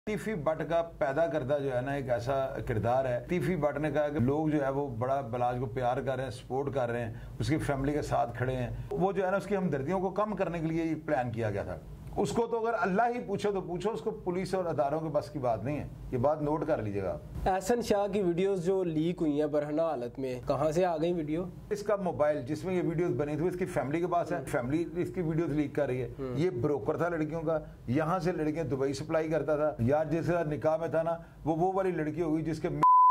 तीफी but का पैदा करदा जो है ना एक ऐसा किरदार है। तीफी बट ने कहा कि लोग जो है वो बड़ा बलाज को प्यार कर रहे हैं, सपोर्ट कर रहे हैं, उसकी फैमिली के साथ खड़े हैं। वो जो है ना उसकी हमदर्दियों को कम करने के लिए ये प्लान किया गया था। उसको तो अगर अल्लाह ही पूछो तो पूछो, उसको पुलिस और अदारों के बस की बात नहीं है। ये बात नोट कर लीजिएगा। एहसन शाह की वीडियोस जो लीक हुई हैं बरहना हालत में, कहाँ से आ गई वीडियो? इसका मोबाइल जिसमें ये वीडियोस बनी थी इसकी फैमिली के पास है। फैमिली इसकी वीडियोस लीक कर रही है। ये ब्रोकर था लड़कियों का, यहाँ से लड़कियां दुबई सप्लाई करता था। यार जिसका निकाह में था ना वो वाली लड़की होगी जिसके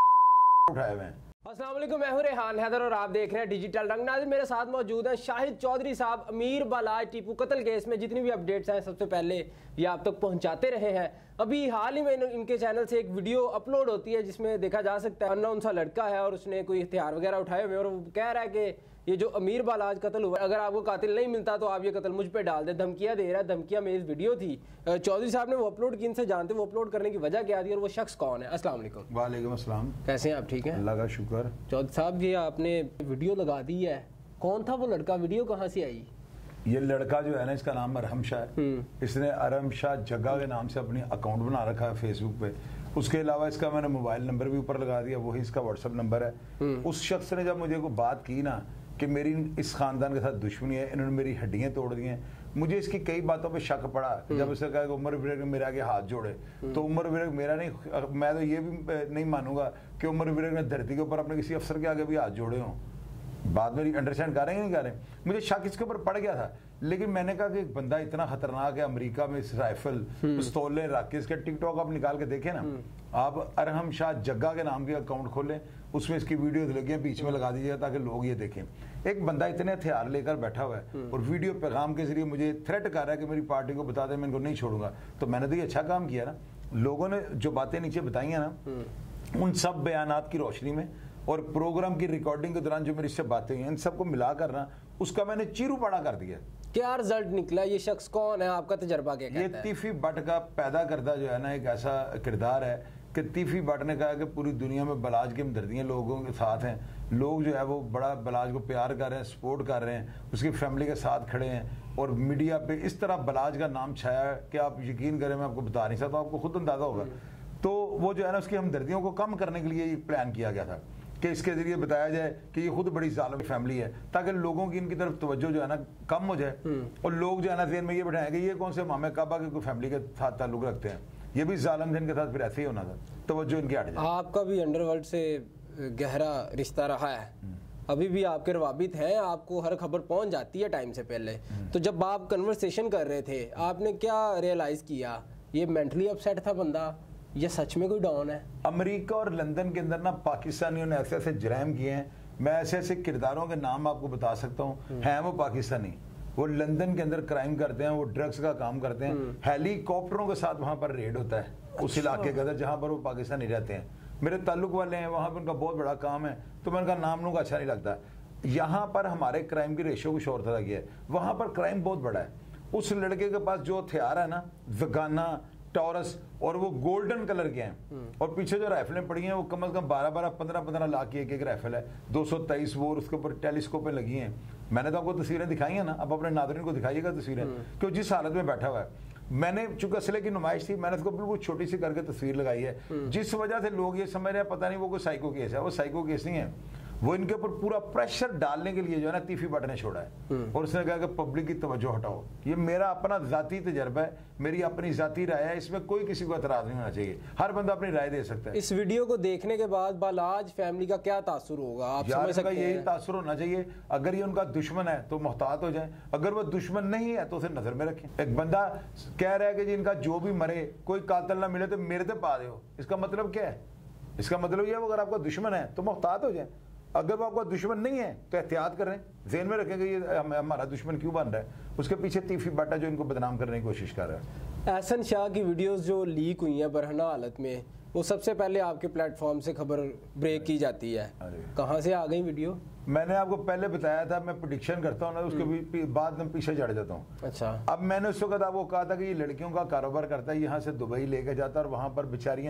उठाए हुए हैं। अस्सलाम वालेकुम, मैं हूं रेहान हैदर और आप देख रहे हैं डिजिटल रंग। नाज़रीन, मेरे साथ मौजूद हैं शाहिद चौधरी साहब। अमीर बालाज टीपू कत्ल केस में जितनी भी अपडेट्स हैं सबसे पहले ये आप तक पहुंचाते रहे हैं। अभी हाल ही में इनके चैनल से एक वीडियो अपलोड होती है जिसमें देखा जा सकता है अननोन सा लड़का है और उसने कोई हथियार वगैरह उठाए हुए और वो कह रहा है कि ये जो अमीर बालाज कत्ल हुआ, अगर आपको कातिल नहीं मिलता तो आप ये कत्ल मुझ पे डाल दे। धमकियां दे रहा है। धमकियां में इस वीडियो थी। चौधरी साहब ने वो अपलोड की, इनसे जानते वो अपलोड करने की वजह क्या थी और वो शख्स कौन है? अस्सलाम वालेकुम। वालेकुम अस्सलाम। कैसे हैं आप? ठीक हैं, अल्लाह का शुक्र। चौधरी साहब ये आपने वीडियो लगा दी है, कौन था वो लड़का? वीडियो कहाँ से आई? ये लड़का जो है ना इसका नाम अरहम शाह है। इसने अरहम शाह जग्गा के नाम से अपनी अकाउंट बना रखा है फेसबुक पे। उसके अलावा इसका मैंने मोबाइल नंबर भी ऊपर लगा दिया, वही इसका व्हाट्सएप नंबर है। उस शख्स ने जब मुझे को बात की ना कि मेरी इस खानदान के साथ दुश्मनी है, इन्होंने मेरी हड्डियां तोड़ दी हैं, मुझे इसकी कई बातों पे शक पड़ा। जब उसने कहा कि उमर विरक ने मेरे आगे हाथ जोड़े, तो उमर विरक मेरा नहीं, मैं तो ये भी नहीं मानूंगा कि उमर विरक ने धरती के ऊपर अपने किसी अफसर के आगे भी हाथ जोड़े हों। बात मेरी अंडरस्टैंड कर रहे हैं नहीं कर रहे? मुझे शक इसके ऊपर पड़ गया था, लेकिन मैंने कहा कि एक बंदा इतना खतरनाक है, अमेरिका में इस राइफल पिस्तौलें रख के, इसके टिकटॉक आप निकाल के देखें ना, आप अरहम शाह जग्गा के नाम के अकाउंट खोलें, उसमें इसकी वीडियो लगी है, बीच में लगा दीजिएगा ताकि लोग ये देखें। एक बंदा इतने हथियार लेकर बैठा हुआ है और वीडियो पैगाम के जरिए मुझे थ्रेट कर रहा है कि मेरी पार्टी को बता दे, मैं इनको नहीं छोड़ूंगा। तो मैंने तो ये अच्छा काम किया ना। लोगों ने जो बातें नीचे बताई हैं ना, उन सब बयानात की रोशनी में और प्रोग्राम की रिकॉर्डिंग के दौरान जो मेरी इससे बातें हुई, इन सबको मिला कर ना उसका मैंने चीरू पाड़ा कर दिया। क्या रिजल्ट निकला? ये शख्स कौन है? आपका तजर्बा क्या कहता है? ये तीफी बट का पैदा करदा जो है ना एक ऐसा किरदार है कि तीफी बट ने कहा कि पूरी दुनिया में बलाज की हमदर्दियां लोगों के साथ हैं। लोग जो है वो बड़ा बलाज को प्यार कर रहे हैं, सपोर्ट कर रहे हैं, उसकी फैमिली के साथ खड़े हैं और मीडिया पे इस तरह बलाज का नाम छाया है कि आप यकीन करें, मैं आपको बता नहीं सकता, आपको खुद अंदाजा होगा। तो वो जो है ना उसकी हमदर्दियों को कम करने के लिए ये प्लान किया गया था कि इसके जरिए बताया जाए कि ये खुद बड़ी जालिम फैमिली है, ताकि लोगों की इनकी तरफ तवज्जो जो है ना कम हो जाए और लोग जो है ना ज़हन में ये बैठाएं कि ये कौन से मामे काबा के कोई फैमिली के साथ ताल्लुक रखते हैं, ये भी जालिम थे, इनके साथ फिर ऐसे ही होना था, तवज्जो इनकी हट जाए। आपका भी अंडरवर्ल्ड से गहरा रिश्ता रहा है, अभी भी आपके रवाबित हैं, आपको हर खबर पहुंच जाती है टाइम से पहले। तो जब आप कन्वर्सेशन कर रहे थे, आपने क्या रियलाइज किया? ये मेंटली अपसेट था बंदा, ये सच में कोई डॉन है? अमेरिका और लंदन के अंदर ना पाकिस्तानियों ने ऐसे ऐसे जराइम किए हैं, मैं ऐसे ऐसे किरदारों के नाम आपको बता सकता हूँ। हैं वो पाकिस्तानी, वो लंदन के अंदर क्राइम करते हैं, वो ड्रग्स का काम करते हैं, हेलीकॉप्टरों के साथ वहां पर रेड होता है उस इलाके के अंदर जहां पर वो पाकिस्तानी रहते हैं। मेरे ताल्लुक वाले हैं वहां पर, उनका बहुत बड़ा काम है, तो मैं उनका नाम लूंगा अच्छा नहीं लगता। यहाँ पर हमारे क्राइम की रेशियो कुछ और तरह की है, वहां पर क्राइम बहुत बड़ा है। उस लड़के के पास जो हथियार है ना, वगाना, टॉरस, और वो गोल्डन कलर के हैं, और पीछे जो राइफलें पड़ी हैं वो कम से कम 12-12, 15-15 लाख की एक राइफल है, 223 बोर उसके ऊपर टेलीस्कोपें लगी हैं। मैंने तो आपको तस्वीरें दिखाई हैं ना, अब अपने नादरीन को दिखाइएगा तस्वीरें कि जिस हालत में बैठा हुआ है। मैंने चूंकि असले की नुमाइश थी, मैंने उसको बिल्कुल छोटी सी करके तस्वीर लगाई है, जिस वजह से लोग ये समझ रहे हैं पता नहीं वो कोई साइको केस है। वो साइको केस नहीं है, वो इनके ऊपर पूरा प्रेशर डालने के लिए जो है ना तीफी बट ने छोड़ा है और उसने कहा कि पब्लिक की तवज्जो हटाओ। ये मेरा अपना जाती तजर्बा है, मेरी अपनी जाती राय है, इसमें कोई किसी को एतराज नहीं होना चाहिए, हर बंदा अपनी राय दे सकता है। इस वीडियो को देखने के बाद बालाज फैमिली का क्या तासुर होगा? आप समझ सकते हैं? यही तासुर होना चाहिए। अगर ये उनका दुश्मन है तो मुहतात हो जाए, अगर वो दुश्मन नहीं है तो उसे नजर में रखें। एक बंदा कह रहा है कि जी इनका जो भी मरे, कोई कातिल ना मिले तो मेरे से पा दो, इसका मतलब क्या है? इसका मतलब यह है अगर आपका दुश्मन है तो मुहतात हो जाए, अगर वो आपका दुश्मन नहीं है तो एहतियात कर रहे हैं, ज़हन में रखेंगे ये हमारा दुश्मन क्यों बन रहा है, उसके पीछे तीफी बट है जो इनको बदनाम करने की कोशिश कर रहा है। एहसन शाह की वीडियोस जो लीक हुई हैं बरहना हालत में, वो सबसे पहले आपके प्लेटफॉर्म से खबर ब्रेक की जाती है, कहाँ से आ गई वीडियो? मैंने आपको पहले बताया था, मैं प्रेडिक्शन करता हूँ ना, उसके बाद में पीछे चढ़ जाता हूँ। अच्छा। अब मैंने उस वक्त आपको कहा था कि ये लड़कियों का कारोबार करता है, यहाँ से दुबई लेके जाता है और वहाँ पर बेचारियाँ ना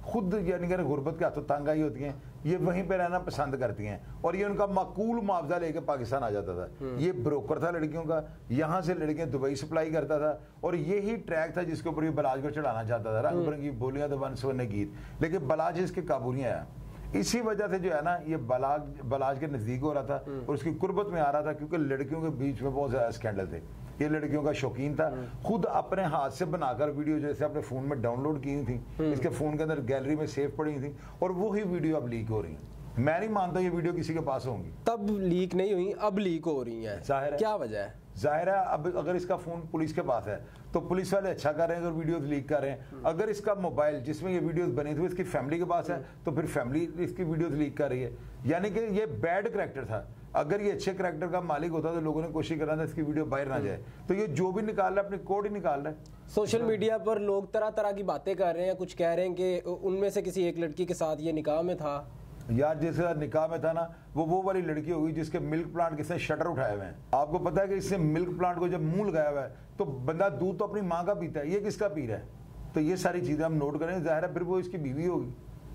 खुद यानी कि गुर्बत के हाथों तंग आई होती हैं, ये वहीं पे रहना पसंद करती हैं और ये उनका माकूल मुआवजा लेके पाकिस्तान आ जाता था। ये ब्रोकर था लड़कियों का, यहाँ से लड़कियां दुबई सप्लाई करता था और यही ट्रैक था जिसके ऊपर ये बलाज को चढ़ाना चाहता था, रंग बिरंगी बोलियां तो वन सुवर्ण गीत, लेकिन बलाज इसके काबू नहीं आया। इसी वजह से जो है ना ये बलाज के नजदीक हो रहा था और उसकी कुर्बत में आ रहा था, क्योंकि लड़कियों के बीच में बहुत ज्यादा स्कैंडल थे। ये लड़कियों का शौकीन था, खुद अपने हाथ से बनाकर वीडियो जैसे अपने फोन में डाउनलोड की थी, इसके फोन के अंदर गैलरी में सेव पड़ी थी और वही वीडियो अब लीक हो रही है। मैं नहीं मानता ये वीडियो किसी के पास होंगी, तब लीक नहीं हुई, अब लीक हो रही है। जाहिर है, क्या वजह है? जाहिर है अब अगर इसका फोन पुलिस के पास है तो पुलिस वाले अच्छा कर रहे हैं अगर वीडियोस लीक कर रहे हैं। अगर इसका मोबाइल जिसमें ये वीडियोस बनी थी इसकी फैमिली के पास है तो फिर फैमिली इसकी वीडियोस लीक कर रही है, यानी कि ये बैड करैक्टर था। अगर ये अच्छे करैक्टर का मालिक होता तो लोगों ने कोशिश कर रहा था इसकी वीडियो बाहर ना जाए, तो ये जो भी निकाल रहा है अपनी कोड ही निकाल रहा है। सोशल मीडिया पर लोग तरह तरह की बातें कर रहे हैं, कुछ कह रहे हैं कि उनमें से किसी एक लड़की के साथ ये निकाह में था। यार जिसका निकाह में था ना वो वाली लड़की होगी जिसके मिल्क प्लांट किसने शटर उठाए हुए हैं। आपको पता है कि इससे मिल्क प्लांट को जब मुंह लगाया हुआ है तो बंदा दूध तो अपनी माँ का पीता है, ये किसका पी रहा है? तो ये सारी चीजें हम नोट करें, जाहिर है फिर वो इसकी बीवी होगी।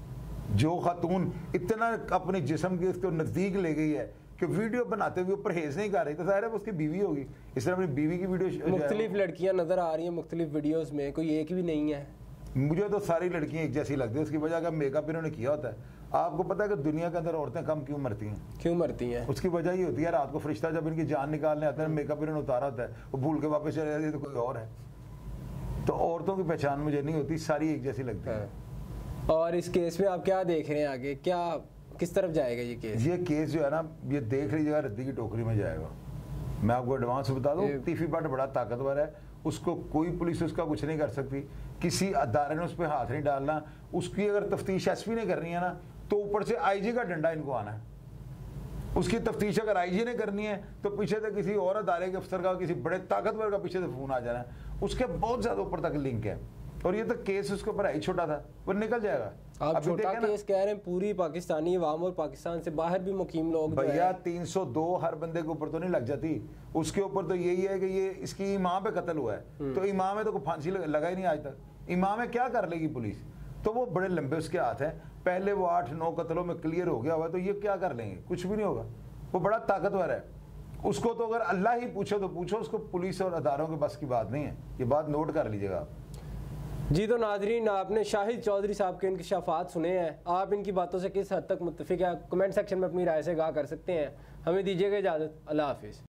जो खातून इतना अपने जिस्म के इसको नजदीक ले गई है कि वीडियो बनाते हुए परहेज नहीं कर रही, तो जाहिर है वो उसकी बीवी होगी। इसने अपनी बीवी की वीडियो, मुख्तलिफ लड़कियां नजर आ रही हैं मुख्तलिफ वीडियोस में, कोई एक भी नहीं है। मुझे तो सारी लड़कियां एक जैसी लगती है, उसकी वजह का मेकअप इन्होंने किया होता है। आपको पता है कि दुनिया के अंदर औरतें कम क्यों मरती हैं? क्यों मरती हैं? उसकी वजह ये होती है रात को फरिश्ता जब इनकी जान निकालने आता है, मेकअप इन्होंने उतारा होता है, वो भूल के वापस चले जाती है तो कोई और है। तो औरतों की पहचान मुझे नहीं होती, सारी एक जैसी लगती है। और इस केस में आप क्या देख रहे हैं आगे, क्या किस तरफ जाएगा ये केस? ये केस जो है ना ये देख लीजिएगा रद्दी की टोकरी में जाएगा। मैं आपको एडवांस बता दूं, तीफी भट्ट बड़ा ताकतवर है, उसको कोई पुलिस उसका कुछ नहीं कर सकती, किसी अदारे ने उस पर हाथ नहीं डालना। उसकी अगर तफ्तीश एसपी ने करनी है ना तो ऊपर से आईजी का डंडा इनको आना है। उसकी तफ्तीश अगर आईजी ने करनी है तो पीछे से किसी और अदारे के अफसर का, किसी बड़े ताकतवर का पीछे से फोन आ जाना है। उसके बहुत ज्यादा ऊपर तक लिंक है और ये तो केस उसके ऊपर ही छोटा था, वो निकल जाएगा। आप छोटा केस कह रहे हैं, पूरी पाकिस्तानी अवाम और पाकिस्तान से बाहर भी मुकीम लोग भैया 302 हर बंदे के ऊपर तो नहीं लग जाती, उसके ऊपर तो यही है कि ये इसकी इमाम पे कत्ल हुआ है, तो इमाम है तो कोई फांसी लगा ही नहीं आज तक। इमाम है क्या कर लेगी पुलिस? तो वो बड़े लंबे उसके हाथ हैं, पहले वो 8-9 कत्लों में क्लियर हो गया हुआ, तो ये क्या कर लेंगे? कुछ भी नहीं होगा। वो बड़ा ताकतवर है, उसको तो अगर अल्लाह ही पूछो तो पूछो, उसको पुलिस और अदारों के बस की बात नहीं है। ये बात नोट कर लीजिएगा आप। जी तो नाजरीन, आपने शाहिद चौधरी साहब के इंकशाफात सुने हैं, आप इनकी बातों से किस हद तक मुत्तफिक है कमेंट सेक्शन में अपनी राय से आगाह कर सकते हैं। हमें दीजिएगा इजाज़त, अल्लाह हाफिज़।